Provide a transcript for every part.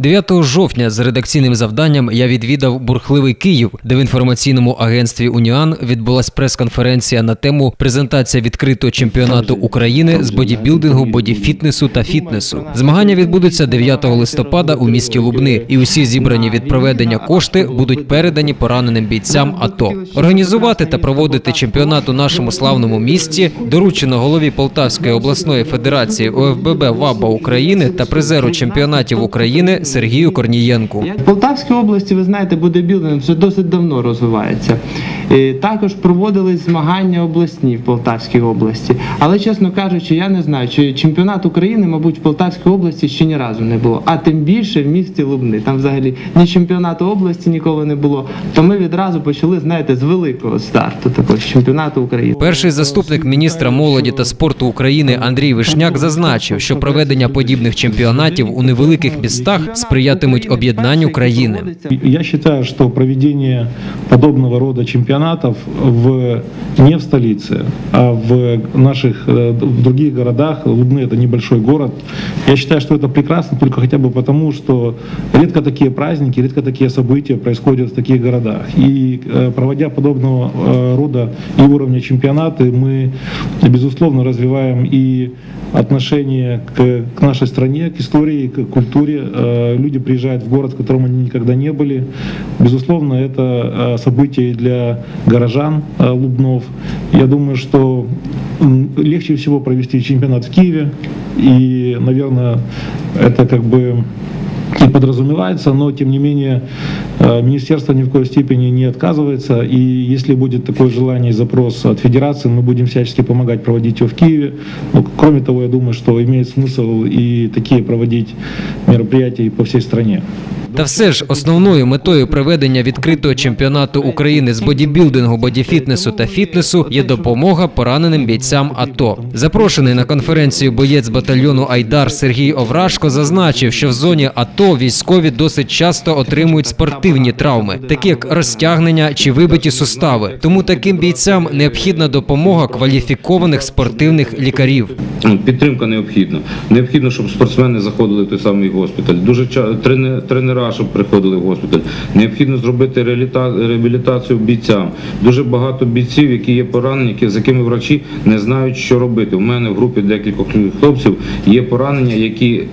9 жовтня з редакційним завданням я відвідав бурхливий Київ, де в інформаційному агентстві «Уніан» відбулась прес-конференція на тему «Презентація відкритого чемпіонату України з бодібілдингу, бодіфітнесу та фітнесу». Змагання відбудуться 9 листопада у місті Лубни, і усі зібрані від проведення кошти будуть передані пораненим бійцям АТО. Організувати та проводити чемпіонат у нашому славному місті доручено голові Полтавської обласної федерації ОФББ ВАБА України та призеру чемпіонатів України Сергію Корнієнку. В Полтавській області, ви знаєте, бодибілдинг вже досить давно розвивається. Також проводились змагання обласні в Полтавській області. Але, чесно кажучи, я не знаю, чи чемпіонат України, мабуть, в Полтавській області ще ні разу не було. А тим більше в місті Лубни. Там взагалі ні чемпіонату області ніколи не було. То ми відразу почали, знаєте, з великого старту, такого чемпіонату України. Перший заступник міністра молоді та спорту України Андрій Вишняк зазначив, що проведення подібних чемпіонатів у невеликих містах сприятимуть об'єднанню країни. Я вважаю, що проведення подобного роду чемпіонатів не в столице, а в наших других городах. Лубны – это небольшой город. Я считаю, что это прекрасно только хотя бы потому, что редко такие праздники, редко такие события происходят в таких городах. И проводя подобного рода и уровня чемпионаты, мы, безусловно, развиваем и отношение к нашей стране, к истории, к культуре. Люди приезжают в город, в котором они никогда не были. Безусловно, это событие для горожан Лубнов. Я думаю, что легче всего провести чемпионат в Киеве. И, наверное, это как бы и подразумевается, но тем не менее министерство ни в коей степени не отказывается, и если будет такое желание и запрос от федерации, мы будем всячески помогать проводить его в Киеве. Но, кроме того, я думаю, что имеет смысл и такие проводить мероприятия по всей стране. Та все ж основною метою проведення відкритого чемпіонату України з бодібілдингу, бодіфітнесу та фітнесу є допомога пораненим бійцям АТО. Запрошений на конференцію боєць батальйону «Айдар» Сергій Оврашко зазначив, що в зоні АТО військові досить часто отримують спортивні травми, такі як розтягнення чи вибиті сустави. Тому таким бійцям необхідна допомога кваліфікованих спортивних лікарів. Підтримка необхідна. Необхідно, щоб спортсмени заходили в той самий госпіталь. Дуже тренера, щоб приходили в госпіталь. Необхідно зробити реабілітацію бійцям. Дуже багато бійців, які є поранені, з якими врачі не знають, що робити. У мене в групі декількох хлопців є поранення, які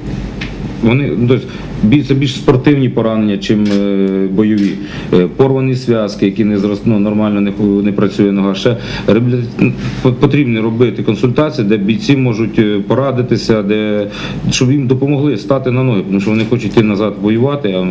це більш спортивні поранення, чим бойові. Порвані зв'язки, які нормально не працює нога. Ще потрібно робити консультації, де бійці можуть порадитися, щоб їм допомогли стати на ноги, тому що вони хочуть йти назад воювати, а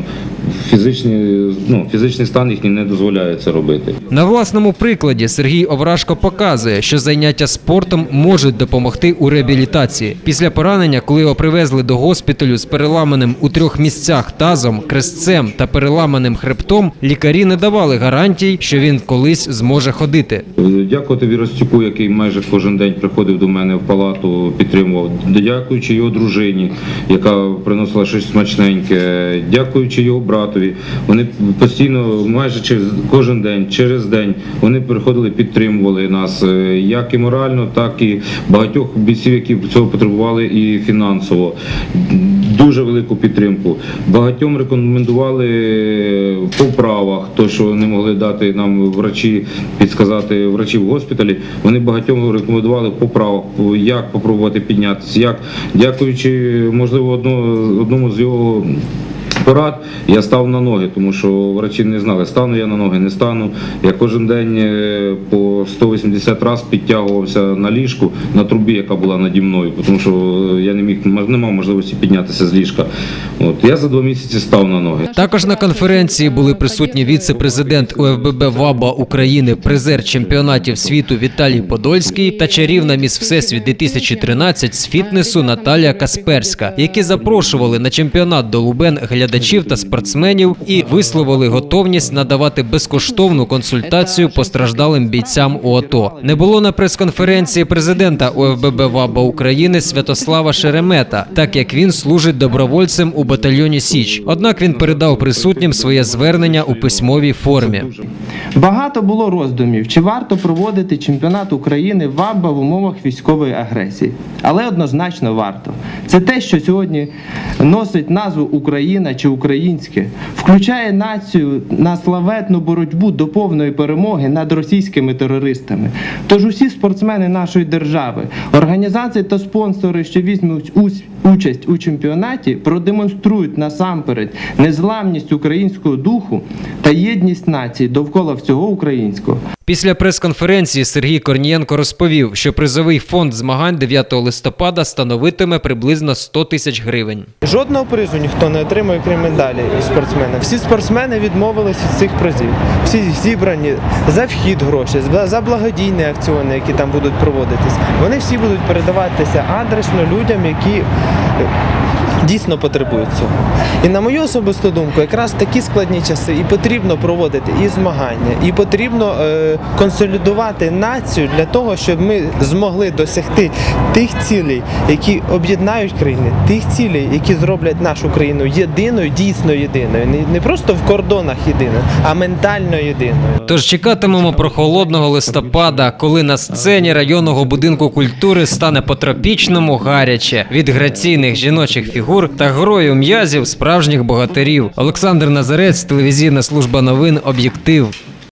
фізичний стан їхній не дозволяє це робити. На власному прикладі Сергій Оврашко показує, що заняття спортом можуть допомогти у реабілітації. Після поранення, коли його привезли до госпіталю з переламаним у 3 місцях тазом, крестцем та переламаним хребтом, лікарі не давали гарантій, що він колись зможе ходити. Дякувати Віростюку, який майже кожен день приходив до мене в палату, підтримував. Дякуючи його дружині, яка приносила щось смачненьке. Дякуючи його братові. Вони постійно, майже кожен день, через день, вони приходили, підтримували нас, як і морально, так і багатьох бійців, які цього потребували, і фінансово. Дуже велику підтримку. Багатьом рекомендували по вправах, то, що не могли дати нам врачі, підказати врачі в госпіталі, вони багатьом рекомендували по вправах, як попробувати піднятися, дякуючи, можливо, одному з його порад, я став на ноги, тому що врачі не знали, стану я на ноги, не стану. Я кожен день по 180 разів підтягувався на ліжку, на трубі, яка була наді мною, тому що я не мав можливості піднятися з ліжка. Я за 2 місяці став на ноги. Також на конференції були присутні віце-президент ОФББ ВАБА України, призер чемпіонатів світу Віталій Подольський та чарівна міс Всесвіт 2013 з фітнесу Наталія Касперська, які запрошували на чемпіонат до Лубен глядачів та спортсменів і висловили готовність надавати безкоштовну консультацію постраждалим бійцям у АТО. Не було на прес-конференції президента ОФББ ВАБА України Святослава Шеремета, так як він служить добровольцем у батальйоні «Січ». Однак він передав присутнім своє звернення у письмовій формі. Багато було роздумів, чи варто проводити чемпіонат України ВАБА в умовах військової агресії. Але однозначно варто. Це те, що сьогодні носить назву Україна, наче українське, включає націю на славетну боротьбу до повної перемоги над російськими терористами. Тож усі спортсмени нашої держави, організації та спонсори, що візьмуть участь у чемпіонаті, продемонструють насамперед незламність українського духу та єдність нації довкола всього українського. Після прес-конференції Сергій Корнієнко розповів, що призовий фонд змагань 9 листопада становитиме приблизно 100 тисяч гривень. Жодного призу ніхто не отримує, крім медалі спортсмена. Всі спортсмени відмовились від цих призів. Всі зібрані за вхід гроші, за благодійні акціони, які там будуть проводитись. Вони всі будуть передаватися адресно людям, які дійсно потребують цього. І на мою особисту думку, якраз такі складні часи і потрібно проводити і змагання, і потрібно консолідувати націю для того, щоб ми змогли досягти тих цілей, які об'єднають країни, тих цілей, які зроблять нашу країну єдиною, дійсно єдиною. Не просто в кордонах єдиною, а ментально єдиною. Тож чекатимемо прохолодного листопада, коли на сцені районного будинку культури стане по-тропічному гаряче від граційних жіночих фігур та грою м'язів справжніх богатирів. Олександр Назарець, телевізійна служба новин «Об'єктив».